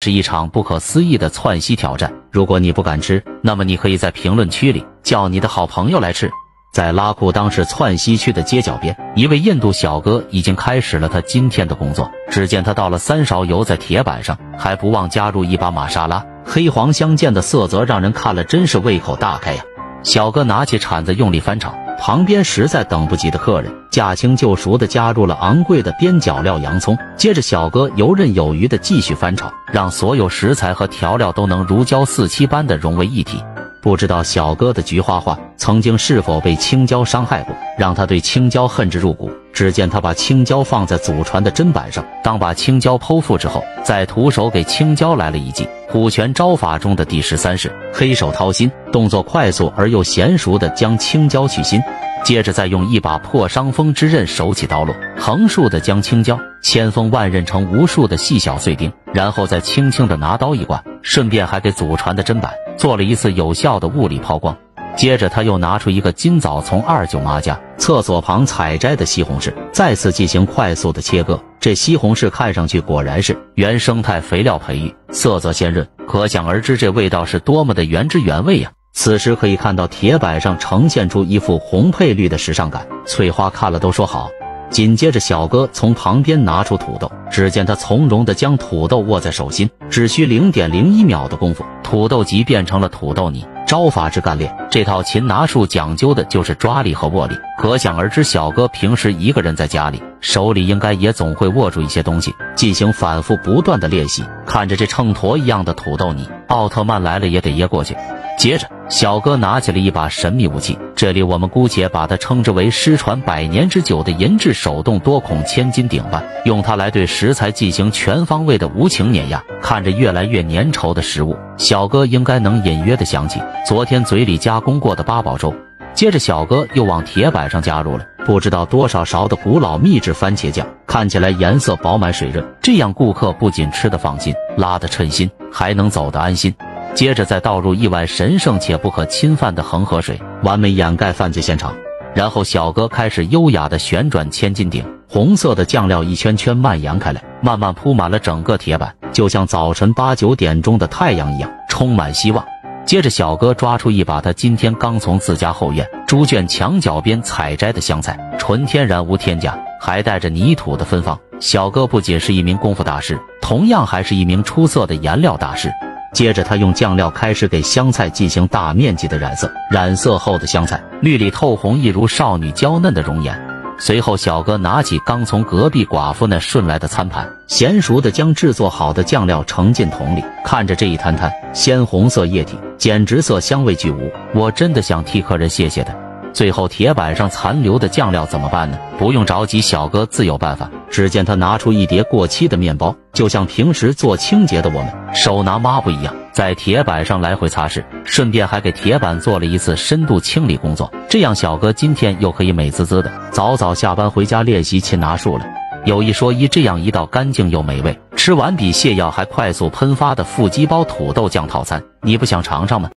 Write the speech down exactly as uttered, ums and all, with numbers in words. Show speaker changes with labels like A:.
A: 是一场不可思议的窜稀挑战。如果你不敢吃，那么你可以在评论区里叫你的好朋友来吃。在拉库当市窜稀区的街角边，一位印度小哥已经开始了他今天的工作。只见他倒了三勺油在铁板上，还不忘加入一把玛莎拉，黑黄相间的色泽让人看了真是胃口大开呀。小哥拿起铲子用力翻炒，旁边实在等不及的客人驾轻就熟地加入了昂贵的边角料洋葱。接着小哥游刃有余地继续翻炒，让所有食材和调料都能如胶似漆般地融为一体。不知道小哥的菊花花曾经是否被青椒伤害过，让他对青椒恨之入骨。只见他把青椒放在祖传的砧板上，当把青椒剖腹之后，再徒手给青椒来了一记虎拳招法中的第十三式黑手掏心，动作快速而又娴熟地将青椒去心。接着再用一把破伤风之刃手起刀落，横竖地将青椒千锋万刃成无数的细小碎丁，然后再轻轻地拿刀一刮，顺便还给祖传的砧板做了一次有效的物理抛光。接着他又拿出一个今早从二舅妈家厕所旁采摘的西红柿，再次进行快速的切割。这西红柿看上去果然是原生态肥料培育，色泽鲜润，可想而知这味道是多么的原汁原味呀。此时可以看到铁板上呈现出一副红配绿的时尚感，翠花看了都说好。紧接着小哥从旁边拿出土豆，只见他从容地将土豆握在手心，只需 零点零一秒的功夫，土豆即变成了土豆泥。招法之干练，这套擒拿术讲究的就是抓力和握力，可想而知小哥平时一个人在家里，手里应该也总会握住一些东西，进行反复不断的练习。看着这秤砣一样的土豆泥，奥特曼来了也得噎过去。接着小哥拿起了一把神秘武器，这里我们姑且把它称之为失传百年之久的银质手动多孔千斤顶bàn，用它来对食材进行全方位的无情碾压。看着越来越粘稠的食物，小哥应该能隐约的想起昨天嘴里加工过的八宝粥。接着小哥又往铁板上加入了不知道多少勺的古老秘制番茄酱，看起来颜色饱满水润，这样顾客不仅吃得放心，拉得称心，还能走得安心。接着再倒入一碗神圣且不可侵犯的恒河水，完美掩盖犯罪现场。然后小哥开始优雅地旋转千斤顶，红色的酱料一圈圈蔓延开来，慢慢铺满了整个铁板，就像早晨八九点钟的太阳一样，充满希望。接着小哥抓出一把他今天刚从自家后院猪圈墙角边采摘的香菜，纯天然无添加，还带着泥土的芬芳。小哥不仅是一名功夫大师，同样还是一名出色的颜料大师。接着他用酱料开始给香菜进行大面积的染色，染色后的香菜绿里透红，一如少女娇嫩的容颜。随后小哥拿起刚从隔壁寡妇那顺来的餐盘，娴熟地将制作好的酱料盛进桶里。看着这一滩滩鲜红色液体，简直色香味俱无，我真的想替客人谢谢他。最后铁板上残留的酱料怎么办呢？不用着急，小哥自有办法。只见他拿出一叠过期的面包，就像平时做清洁的我们手拿抹布一样，在铁板上来回擦拭，顺便还给铁板做了一次深度清理工作。这样小哥今天又可以美滋滋的早早下班回家练习擒拿术了。有一说一，这样一道干净又美味，吃完比泻药还快速喷发的腹肌包土豆酱套餐，你不想尝尝吗？